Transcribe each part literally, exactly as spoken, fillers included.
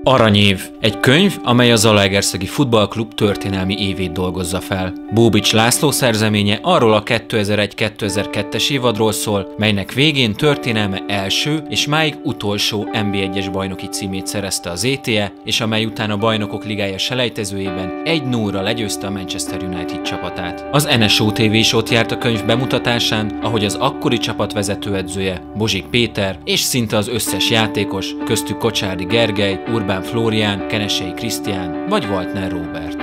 Aranyév. Egy könyv, amely a Zalaegerszegi Futballklub történelmi évét dolgozza fel. Bóbics László szerzeménye arról a kétezer-egy kétezer-kettes évadról szól, melynek végén történelme első és máig utolsó en bé egyes bajnoki címét szerezte az é té e, és amely után a Bajnokok Ligája selejtezőjében egy nullra legyőzte a Manchester United csapatát. Az en es o té vé is ott járt a könyv bemutatásán, ahogy az akkori csapat vezetőedzője, Bozsik Péter, és szinte az összes játékos, köztük Kocsárdi Gergely, Urbán Flórián, Kenesei Krisztián vagy Waltner Róbert.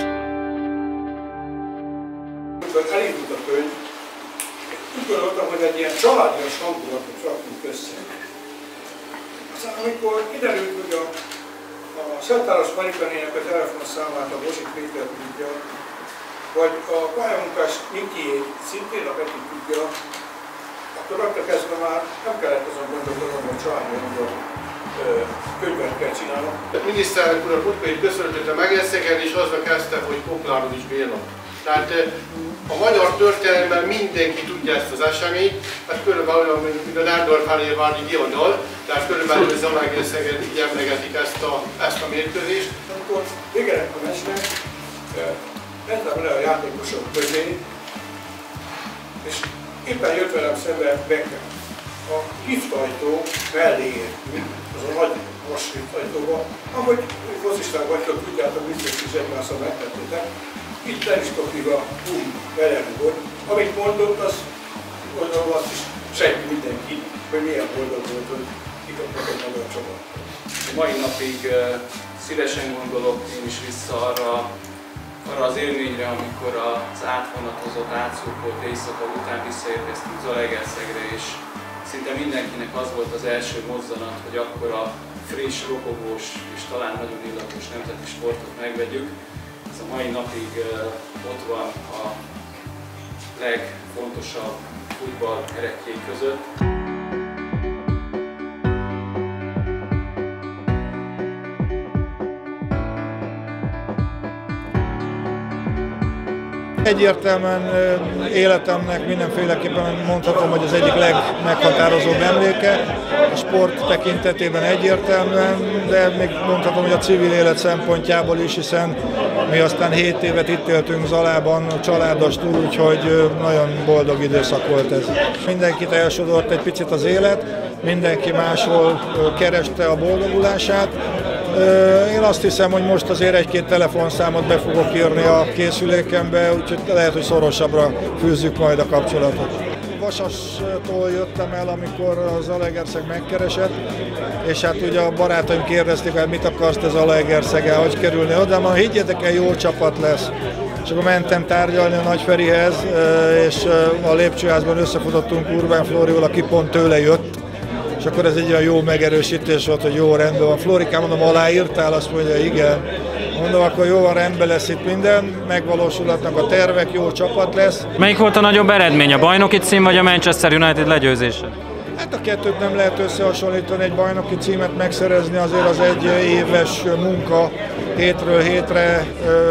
Amikor elindult a könyv, úgy gondoltam, hogy egy ilyen családias hangulatot rakunk össze. Aztán amikor kiderült, hogy a, a Szentáros Marikannének a telefonszámát a Bozsik Péter tudja, vagy a pályamunkás Mikiét szintén a Peti tudja, akkor rögtön kezdve már nem kellett azon gondolkodnom, hogy családi hangot könyvet kell csinálnom. A miniszterelnök úr a Kutkai köszöntötte Megerszegen, és azzal kezdte, hogy Koplárovics Béla. Tehát a magyar történelemben mindenki tudja ezt az eseményt, hát körülbelül olyan, mint a Nárdorfálévári diadal, tehát körülbelül Zalaegerszegen így emlegetik ezt a, ezt a mérkőzést. Amikor vége lett a meccsnek, mentem le a játékosok közé, és éppen jött velem szembe Becker. A liftajtó mellé értünk, az a nagy vas liftajtóba, ahogy focistán vagytok, tudjátok, biztos is egymásszal megtettétek. Itt Arisztofiga úgy belerugott. Amit mondott, az gondolom azt is sejti mindenki, hogy milyen boldog volt, hogy kikaptak egy magyar csapat. A mai napig szívesen gondolok én is vissza arra, arra az élményre, amikor az átvonatozott, átszurkolt éjszaka után visszaérkeztünk Zalaegerszegre, és szinte mindenkinek az volt az első mozzanat, hogy akkor a friss, ropogós és talán nagyon illatos nemzeti sportot megvegyük. Ez a mai napig uh, ott van a legfontosabb futball ereklyék között. Egyértelműen életemnek mindenféleképpen mondhatom, hogy az egyik legmeghatározóbb emléke, a sport tekintetében egyértelműen, de még mondhatom, hogy a civil élet szempontjából is, hiszen mi aztán hét évet itt éltünk Zalában, családostul, úgyhogy nagyon boldog időszak volt ez. Mindenkit elsodort egy picit az élet, mindenki máshol kereste a boldogulását. Én azt hiszem, hogy most azért egy-két telefonszámot be fogok írni a készülékembe, úgyhogy lehet, hogy szorosabbra fűzzük majd a kapcsolatot. Vasastól jöttem el, amikor a Zalaegerszeg megkeresett, és hát ugye a barátaim kérdezték, hogy mit akarsz te Zalaegerszegen, hogy kerülni oda, ma higgyetek el, jó csapat lesz. És akkor mentem tárgyalni a Nagyferihez, és a lépcsőházban összefutottunk Urbán Flórival, aki pont tőle jött. És akkor ez egy olyan jó megerősítés volt, hogy jó, rendben van. Flórikám, mondom, aláírtál? Azt mondja, igen. Mondom, akkor jó, van, rendben lesz itt minden, megvalósulhatnak a tervek, jó csapat lesz. Melyik volt a nagyobb eredmény, a bajnoki cím vagy a Manchester United legyőzése? Hát a kettőt nem lehet összehasonlítani, egy bajnoki címet megszerezni, azért az egy éves munka, hétről hétre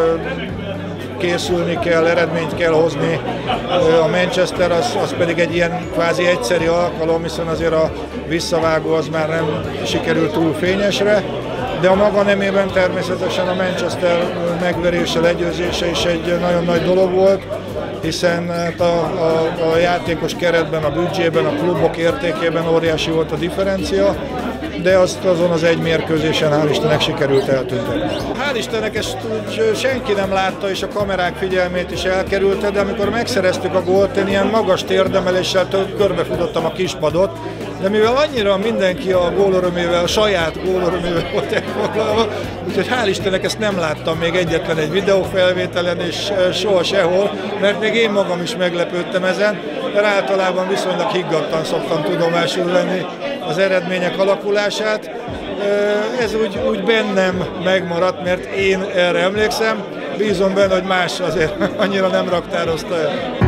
készülni kell, eredményt kell hozni. A Manchester az, az pedig egy ilyen kvázi egyszeri alkalom, hiszen azért a visszavágó az már nem sikerült túl fényesre, de a maga nemében természetesen a Manchester megverése, legyőzése is egy nagyon nagy dolog volt, hiszen a, a, a játékos keretben, a büdzsében, a klubok értékében óriási volt a differencia, de azt azon az egy mérkőzésen hál' Istennek sikerült eltüntetni. Hál' Istennek ezt úgy senki nem látta, és a kamerák figyelmét is elkerülte, de amikor megszereztük a gólt, én ilyen magas térdemeléssel körbefutottam a kispadot, de mivel annyira mindenki a gólörömével, a saját gólörömével volt elfoglalva, úgyhogy hál' Istennek ezt nem láttam még egyetlen egy videófelvételen, és soha sehol, mert még én magam is meglepődtem ezen, mert általában viszonylag higgadtan szoktam tudomásul venni az eredmények alakulását. Ez úgy, úgy bennem megmaradt, mert én erre emlékszem, bízom benne, hogy más azért annyira nem raktározta el.